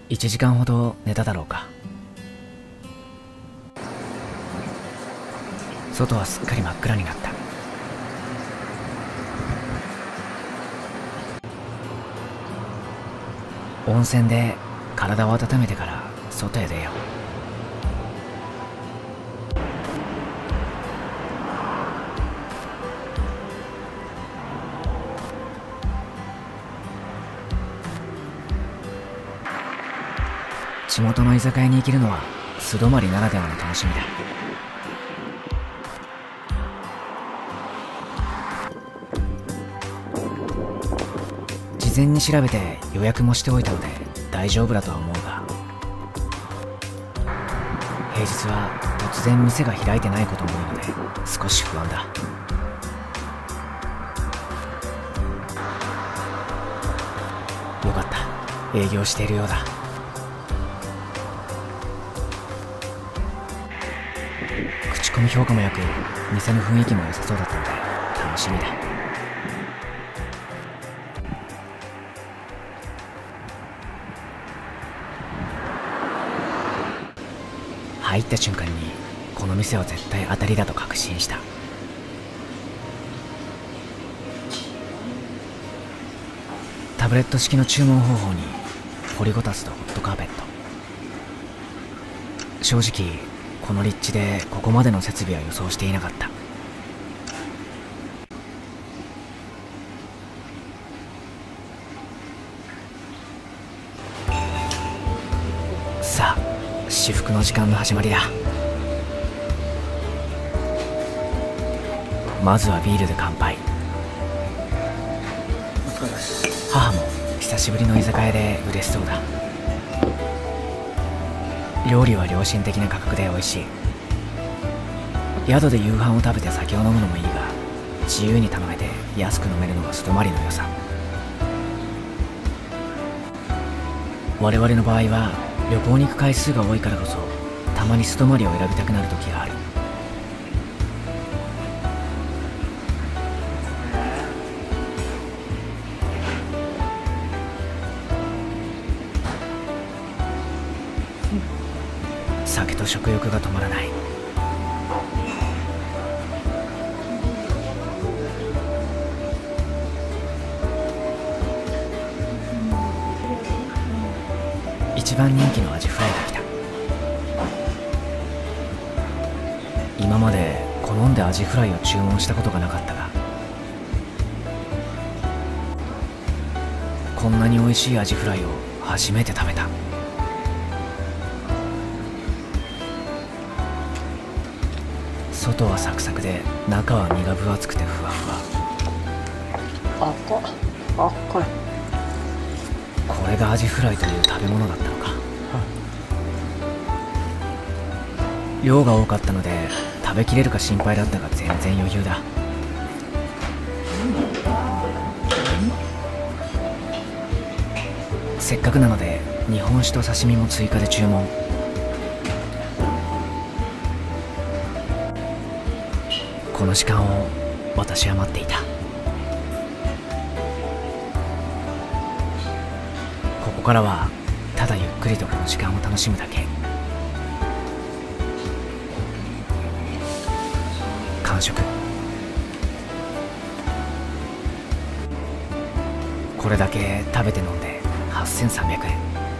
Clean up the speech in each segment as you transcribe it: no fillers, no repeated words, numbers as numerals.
1時間ほど寝ただろうか。外はすっかり真っ暗になった。温泉で体を温めてから外へ出よう。地元の居酒屋に行けるのは素泊まりならではの楽しみだ。事前に調べて予約もしておいたので大丈夫だとは思うが、平日は突然店が開いてないことも多いので少し不安だ。よかった、営業しているようだ。口コミ評価も良く、店の雰囲気も良さそうだったので楽しみだ。入った瞬間にこの店は絶対当たりだと確信した。タブレット式の注文方法に掘りごたつとホットカーペット。正直この立地でここまでの設備は予想していなかった。さあ、至福の時間の始まりだ。まずはビールで乾杯。母も久しぶりの居酒屋で嬉しそうだ。料理は良心的な価格で美味しい。宿で夕飯を食べて酒を飲むのもいいが、自由に頼めて安く飲めるのが素泊まりの良さ。我々の場合は旅行に行く回数が多いからこそ、たまに素泊まりを選びたくなる時がある。酒と食欲が止まらない。一番人気のアジフライが来た。今まで好んでアジフライを注文したことがなかったが、こんなに美味しいアジフライを初めて食べた。外はサクサクで中は身が分厚くてふわふわ。 これこれがアジフライという食べ物だったのか。量が多かったので食べきれるか心配だったが全然余裕だ。せっかくなので日本酒と刺身も追加で注文。この時間を私は待っていた。ここからはただゆっくりとこの時間を楽しむだけ。完食。これだけ食べて飲んで8300円。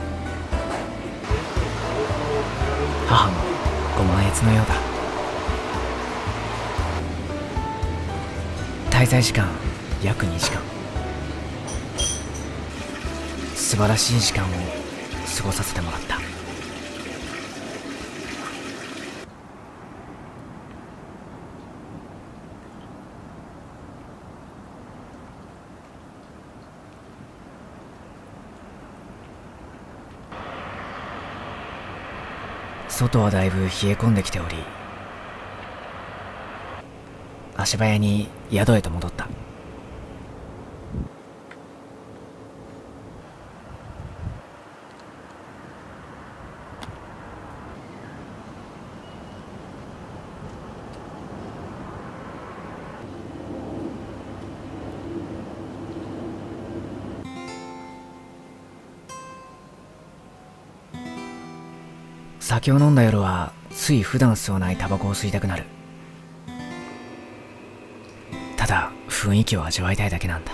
母もご満悦のようだ。滞在時間約2時間。素晴らしい時間を過ごさせてもらった。外はだいぶ冷え込んできており、足早に宿へと戻った。 酒を飲んだ夜はつい普段吸わないタバコを吸いたくなる。ただ雰囲気を味わいたいだけなんだ。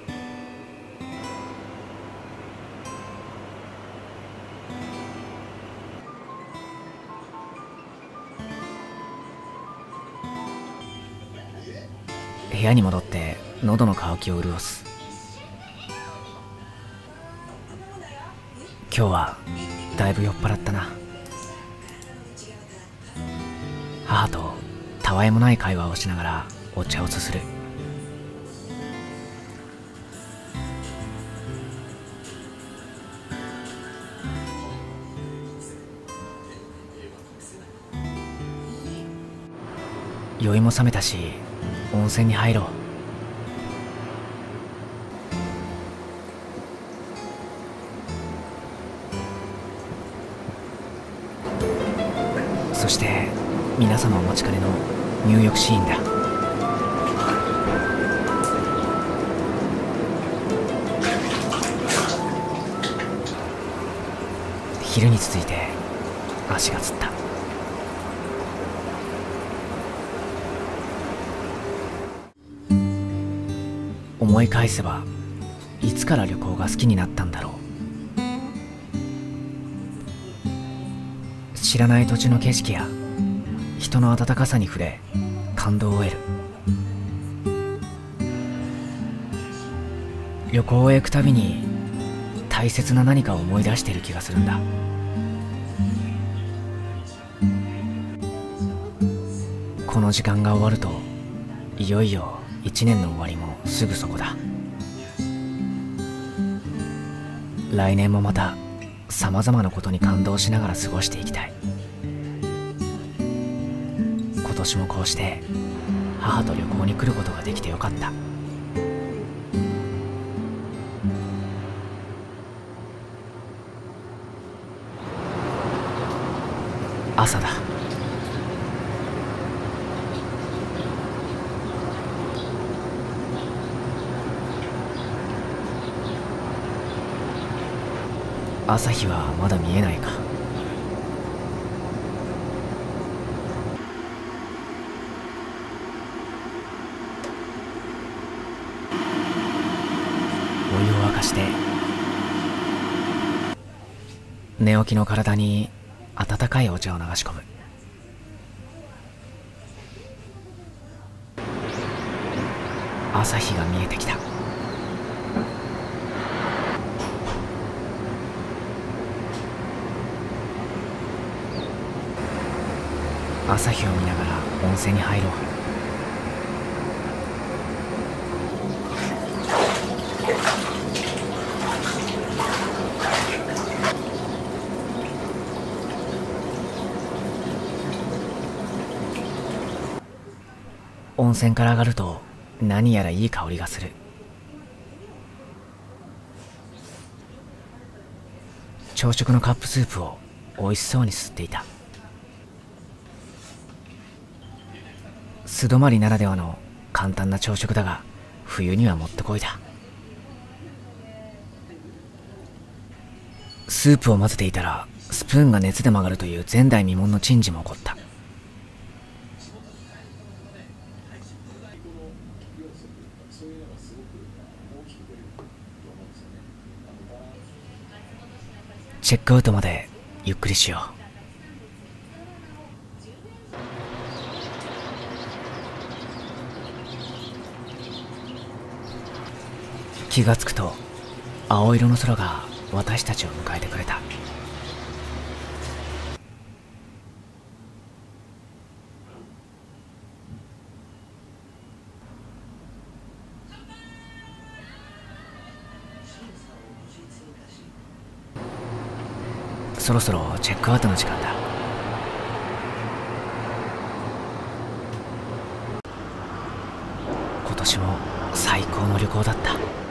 部屋に戻って喉の渇きを潤す。今日はだいぶ酔っ払ったな。母とたわいもない会話をしながらお茶をすする。酔いも覚めたし温泉に入ろう。そして皆様お待ちかねの入浴シーンだ。昼に続いて足がつった。思い返せばいつから旅行が好きになったんだろう。知らない土地の景色や人の温かさに触れ感動を得る。旅行へ行くたびに大切な何かを思い出している気がするんだ。この時間が終わるといよいよ一年の終わりもすぐそこだ。来年もまたさまざまなことに感動しながら過ごしていきたい。今年もこうして母と旅行に来ることができてよかった。朝だ。朝日はまだ見えないか。お湯を沸かして寝起きの体に温かいお茶を流し込む。朝日が見えてきた。朝日を見ながら温泉に入ろう。温泉から上がると何やらいい香りがする。朝食のカップスープを美味しそうに吸っていた。素泊まりならではの簡単な朝食だが冬にはもってこいだ。スープを混ぜていたらスプーンが熱で曲がるという前代未聞の珍事も起こった。チェックアウトまでゆっくりしよう。気がつくと青色の空が私たちを迎えてくれた。そろそろチェックアウトの時間だ。今年も最高の旅行だった。